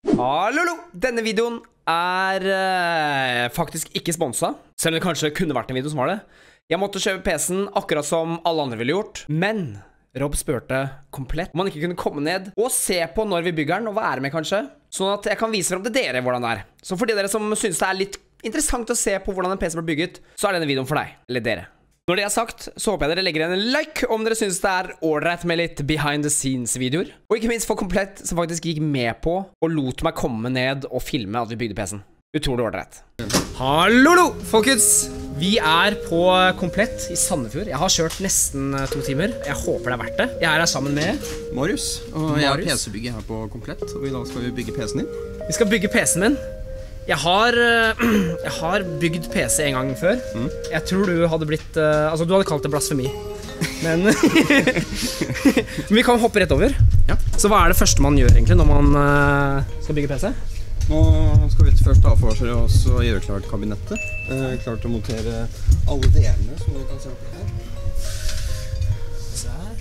Hallo! Denne videoen er faktisk ikke sponset, selv om det kanskje kunne vært en video som var det. Jeg måtte kjøpe PC-en akkurat som alle andre ville gjort, men Rob spurte komplett om man ikke kunne komme ned og se på når vi bygger den, og være med kanskje, sånn at jeg kan vise frem til dere hvordan det er. Så for de dere som synes det er litt interessant å se på hvordan en PC blir bygget, så er denne videoen for deg, eller dere. Når det er sagt, så håper jeg dere legger igjen en like om dere synes det er ordrett med litt behind the scenes videoer. Og ikke minst for Komplett, som faktisk gikk med på og lot meg komme ned og filme at vi bygde PC-en. Utrolig ordrett. Hallo, folkens! Vi er på Komplett i Sandefjord. Jeg har kjørt nesten 2 timer. Jeg håper det er verdt det. Jeg er her sammen med Marius, og jeg er PC-bygger her på Komplett. Og i dag skal vi bygge PC-en din. Vi skal bygge PC-en min. Jeg har bygd PC en gang før. Jeg tror du hadde blitt altså du hadde kalt det blasfemi. Men vi kan hoppe rett over. Ja. Så hva er det første man gjør egentlig når man skal bygge PC? Nå skal vi først ta for oss og gjøre klart kabinettet. Klart å montere alle delene som du kan se på her. Se her.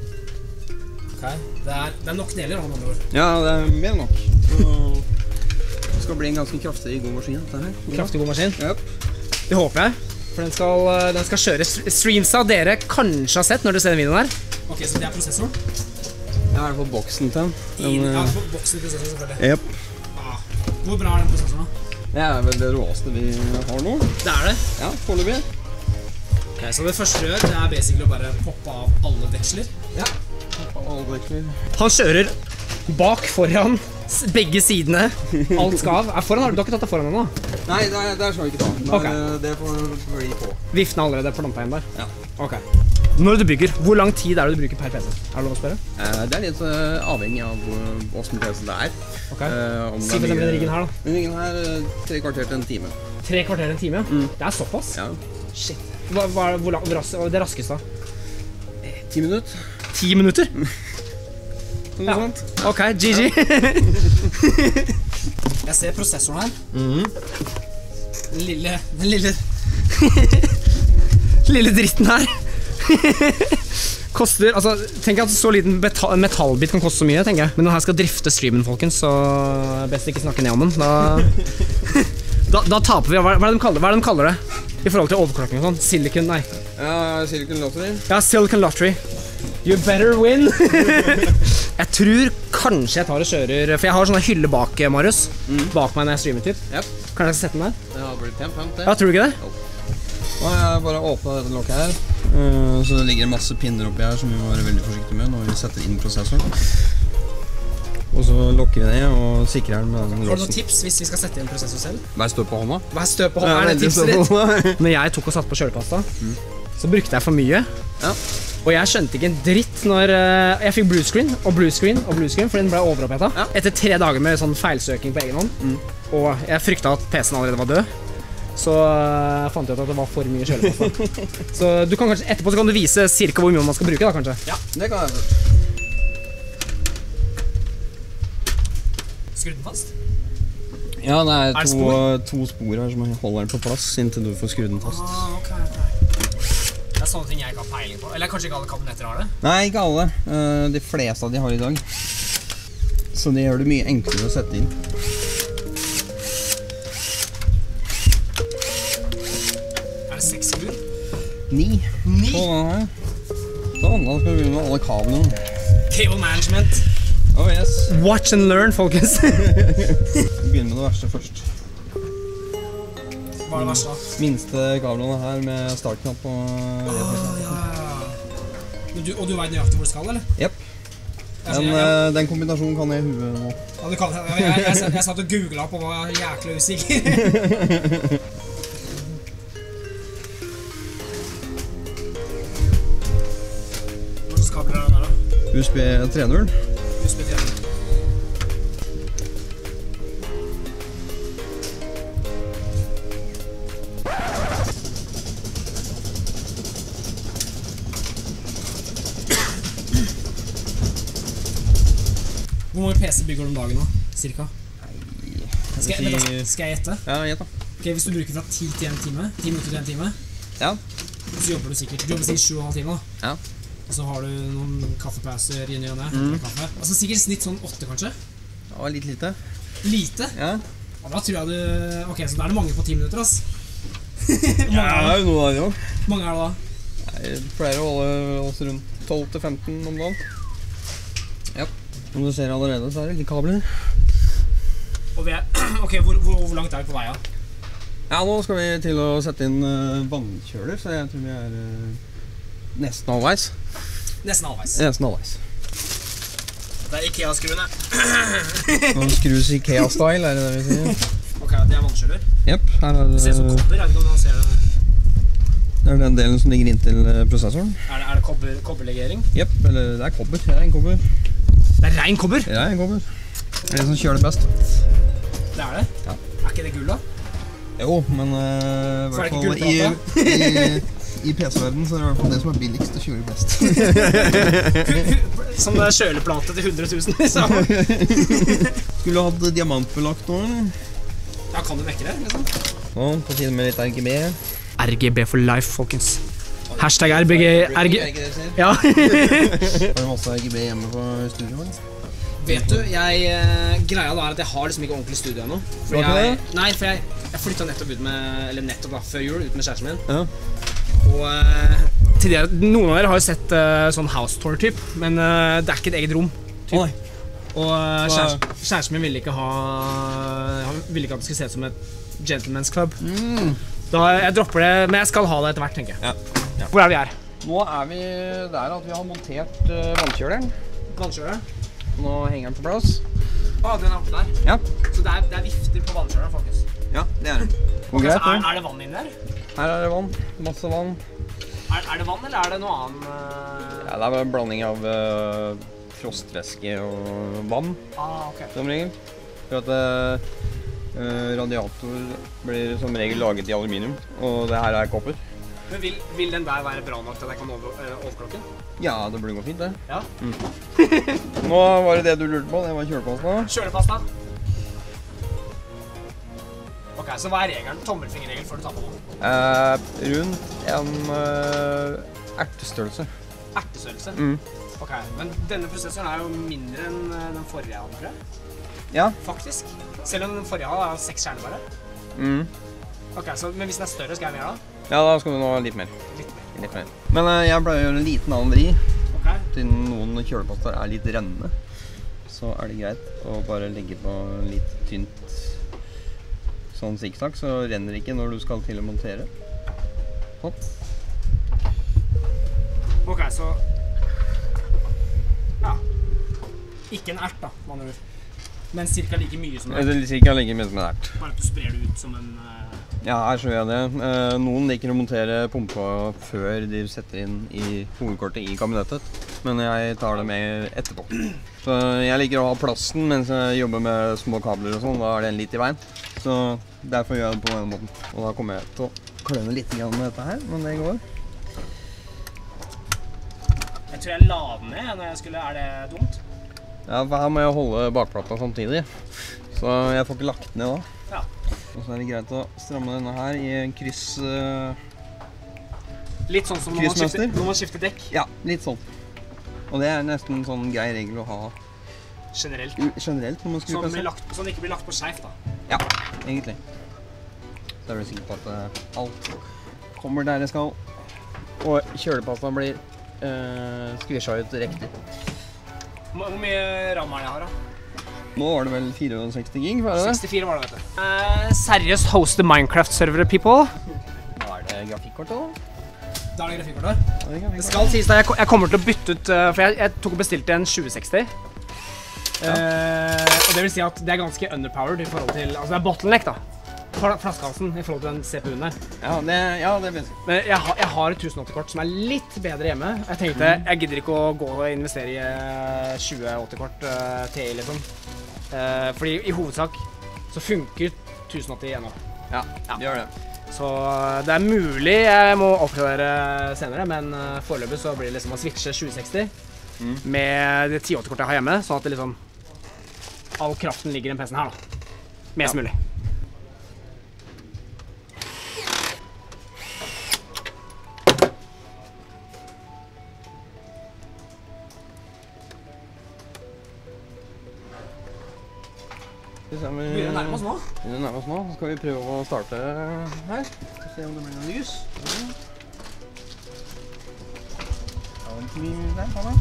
Ok, det er nok deler av andre ord. Ja, det er mer enn nok. Det skal bli en ganske kraftig god maskin dette her. Kraftig god maskin? Yep. Det håper jeg. For den skal kjøre streamsa dere kanskje har sett når dere ser den videoen her. Ok, så det er prosessoren? Jeg er på boksen til den. Ja, på boksen til prosessoren selvfølgelig. Yep. Hvor bra er den prosessoren da? Det er vel det råeste vi har nå. Det er det? Ja, foreløpig. Ok, så det første du gjør, det er basically å bare poppe av alle deksler. Ja, poppe av alle deksler. Han kjører bak, foran, begge sidene, alt skal av. Foran har du ikke tatt det foran ennå? Nei, der skal vi ikke ta. Ok. Det får bli på. Viften er allerede planta inn der? Ja. Ok. Når du bygger, hvor lang tid er det du bruker per PC? Er det lov å spørre? Det er litt avhengig av hvordan PC det er. Ok. Si for eksempel den riggen her da. Den riggen her 3 kvarter til en time. 3 kvarter en time? Det er såpass? Ja. Shit. Hvor det raskeste da? 10 minutter. 10 minutter? Noe sånt. Ok, GG. Jeg ser prosessoren her. Den lille lille dritten her. Koster, altså, tenk at så liten metallbit kan koste så mye, tenker jeg. Men når jeg skal drifte streamen, folkens, så best ikke snakke ned om den. Da taper vi. Hva er det de kaller det? I forhold til overklokking og sånn. Silicon, nei. Ja, Silicon Lottery. Ja, Silicon Lottery. You better win. Jeg tror kanskje jeg tar og kjører, for jeg har sånne hylle bak, Marius. Bak meg når jeg streamer typ. Yep. Kanskje jeg skal sette den der? Det har blitt pent det. Ja, tror du ikke det? Nå har jeg bare åpnet dette lokket her. Så det ligger masse pinner oppi her som vi må være veldig forsiktige med når vi setter inn prosessoren. Og så lukker vi ned og sikrer den med den låsen. Har du noen tips hvis vi skal sette inn prosessor selv? Vær støp på hånda. Vær støp på hånda, er det tipset ditt? Når jeg tok og satt på kjølepasta, så brukte jeg for mye. Ja. Og jeg skjønte ikke en dritt når jeg fikk bluescreen, for den ble overopphetet. Ja. Etter 3 dager med sånn feilsøking på egen hånd. Og jeg fryktet at PC-en allerede var død. Så fant jeg ut at det var for mye kjølepasta. Så du kan kanskje, etterpå så kan du vise cirka hvor mye man skal bruke da, kanskje? Ja, det kan jeg. Skru den fast? Ja, det er det spor? to spor her som holder den på plass inntil du får skrudd den fast. Ok. Det er sånne ting jeg ikke har peiling på. Eller kanskje ikke alle kabinetter har det? Nei, ikke alle. De fleste av de har i dag. Så det gjør det mye enklere å sette inn. Er det 6 skruer? 9. 9? Sånn her. Sånn, da skal vi begynne med alle kablene. Cable management. Oh yes. Watch and learn, folkens. Vi begynner med det verste først. Hva er det verste da? Minste kablene her med startknapp og... Ja. Og du vet nøyaktig hvor det skal, eller? Jep. Den kombinasjonen kan jeg i huet nå. Ja, du kan det. Jeg satt og googlet på og var jækla usikker. Hva slags kabler er det der da? USB 3.0. USB 3.0. Hvor mange PC bygger du om dagen nå, cirka? Skal jeg gjette? Ja, gjett da. Ok, hvis du bruker fra 10 til 1 time, 10 minutter til 1 time, Ja. så jobber du sikkert 7,5 timer da. Ja. Og så har du noen kaffepauser i ny og ne, kaffe. Altså sikkert snitt sånn 8 kanskje? Det var litt lite. Lite? Ja. Ja, da tror jeg du... Ok, så da er det mange på 10 minutter, ass. Ja, det er jo noe av det jo. Mange er det da? Jeg pleier å holde oss rundt 12-15 om dagen. Ja. Som du ser allerede, så er det litt kabler. Og vi er... Ok, hvor langt er vi på vei, da? Ja, nå skal vi til å sette inn vannkjøler, så jeg tror vi er nesten halvveis. Nesten halvveis. Nesten halvveis. Det er IKEA-skruene. Nå skrus IKEA-style, er det det vi sier? Ok, det er vannkjøler. Jepp, her er Det ser ut som kobber, jeg vet ikke om man ser det. det er den delen som ligger inntil prosessoren. Er det kobberlegering? Jepp, eller det er kobber, det er en kobber. Det er rein kobber? Det er en kobber. Det er det som kjøler best. Det er det? Ja. Er ikke det gull da? Jo, men i Så er det hvert ikke fall i PC-verden så er det i hvert fall det som er billigst å kjøre best. Som det er kjøleplate til 100 000, liksom. Skulle du hatt diamantbelagt nå, eller? Ja, kan du mekke det, liksom? Nå, på tide med litt RGB. RGB for life, folkens. Hashtag RGB. Ja. Har du masse RGB hjemme på studio, eller? Vet du, greia da er at jeg har liksom ikke ordentlig studio ennå. For jeg flyttet nettopp ut med, eller nettopp da, før jul, ut med kjæresten min. Ja. Og noen av dere har jo sett sånn house tour typ, men det er ikke et eget rom. Typ. Og kjæresten min ville ikke at det skulle se ut som et gentleman's club. Da jeg dropper det, men jeg skal ha det etter hvert, tenker jeg. Ja. Hvor er vi her? Nå er vi der at vi har montert vannkjøleren. Vannkjøleren? Nå henger den på plass. Den er oppe der. Ja. Så det er vifter på vannkjøleren, faktisk. Ja, det er det. Okay, så er det vann inni der? Her er det vann. Masse vann. Er det vann, eller er det noe annet? Ja, det er en blanding av frostvæske og vann, ok. som regel. For at radiator blir som regel laget i aluminium, og det her er kopper. Men vil den der være bra nok til at jeg kan overklokke? Ja, det burde gå fint, det. Ja. Nå var det du lurte på, det var kjølepasta. Kjølepasta. Ok, så hva er regelen? Tommelfingerregel før du tar på noe? Rundt en ertestørrelse. Ertestørrelse? Ok, men denne prosessoren er jo mindre enn den forrige jeg hadde, tror jeg. Ja. Faktisk. Selv om den forrige hadde 6 kjerner bare. Ok, men hvis den er større, skal jeg mer da? Ja, da skal du nå litt mer. Litt mer. Men jeg pleier å gjøre en liten annen vri. Ok. Siden noen kjølepastaer er litt rennende, så er det greit å bare legge på litt tynt sånn zigzag, så renner det ikke når du skal til å montere. Sånn. Ok, så... Ja. Ikke en ert da, man gjør. Men cirka like mye som det. Det er cirka like mye som en ert. Bare at du sprer det ut som en... Ja, her så gjør jeg det. Noen liker å montere pumpa før de setter inn i hovedkortet i kabinettet, men jeg tar det med etterpå. Så jeg liker å ha plassen mens jeg jobber med små kabler og sånn, da er den litt i veien. Så derfor gjør jeg det på denne måten. Og da kommer jeg til å kløne litt med dette her, men det går. Jeg tror jeg la den ned når jeg skulle... Er det dumt? Ja, for her må jeg holde bakplata samtidig. Så jeg får ikke lagt den ned da. Ja. Og så er det greit å stramme denne her i en kryss... Litt sånn som når man skifter dekk? Ja, litt sånn. Og det er nesten en sånn grei regel å ha generelt når man skrur PC. Sånn det ikke blir lagt på skjevt da? Ja, egentlig. Så er du sikker på at alt kommer der det skal. Og kjølepasta blir skvisja ut riktig. Hvor mye RAM er det jeg har da? Nå var det vel 64 gig, var det det? 64 var det, vet du. Seriøst hoste Minecraft-servere, people? Da er det grafikkort da. Da er det grafikkort. Det skal sies da, jeg kommer til å bytte ut, for jeg tok og bestilte en 2060. Og det vil si at det er ganske underpowered i forhold til, altså det er bottleneck da. Flaskehalsen i forhold til den CPU-en der. Ja, det er best. Men jeg har et 1080-kort som er litt bedre hjemme. Jeg tenkte, jeg gidder ikke å gå og investere i 2080-kort TI liksom. Fordi i hovedsak så funker 1080 ennå. Ja, det gjør det. Så det er mulig jeg må oppgradere senere, men foreløpig så blir det liksom å switche 2060 med det 1080-kortet jeg har hjemme, sånn at det liksom all kraften ligger i den PC-en her da. Mest mulig. Skal vi se. Begynner å nærme oss nå. Begynner å nærme oss nå. Så skal vi prøve å starte her. Se om det blir noe lys. Ja, det er ikke mye der, kan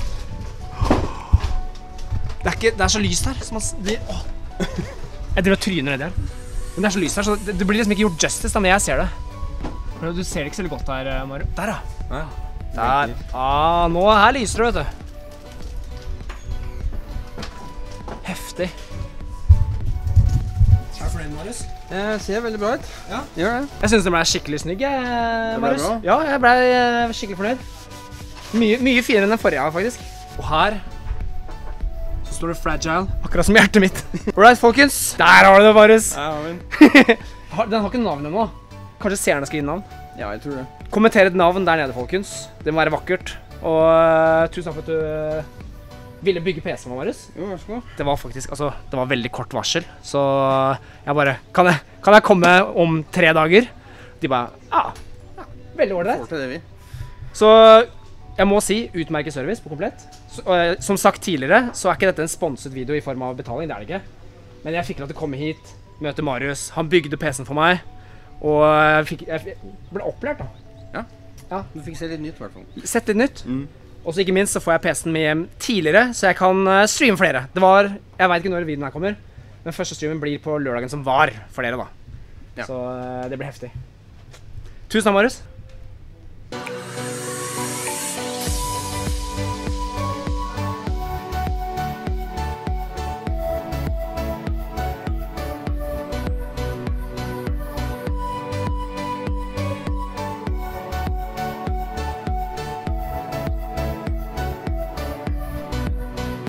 det? Det er så lyst her. Så jeg driver og tryner nedi her. Men det er så lyst her, så det blir liksom ikke gjort justice da når jeg ser det. Du ser det ikke så veldig godt her, Mario. Der da. Ja. Der. Nå her lyser det, vet du. Heftig. Er du fornøyd, Marius? Det ser veldig bra ut. Ja. Gjør det. Jeg synes det ble skikkelig snygg, Marius. bra? Ja, jeg ble skikkelig fornøyd. Mye finere enn den forrige, faktisk. Og her så står det fragile, akkurat som hjertet mitt. Alright, folkens. Der har du det, Marius. Ja, har vi den. Den har ikke navn ennå. Kanskje seerne skal gi navn. Ja, jeg tror det. Kommenter et navn der nede, folkens. Det må være vakkert. Og tusen takk for at du ville bygge PC med, Marius. Jo, vær så god. Det var faktisk, altså, det var veldig kort varsel. Så jeg bare, kan jeg komme om 3 dager? De bare, ja, veldig ordentlig. Får til det, vi. Så jeg må si, utmerket service på komplett. Som sagt tidligere, så er ikke dette en sponset video i form av betaling, det er det ikke. Men jeg fikk lov til å komme hit, møte Marius. Han bygde PC-en for meg. Og jeg ble opplært da. Ja, du fikk se litt nytt i hvert fall. Sett litt nytt. Og så ikke minst så får jeg PC-en med hjem tidligere, så jeg kan streame flere. Det var, jeg vet ikke når videoen her kommer, men første streamen blir på lørdagen som var for dere da. Ja. Så det blir heftig. Tusen takk, Marius.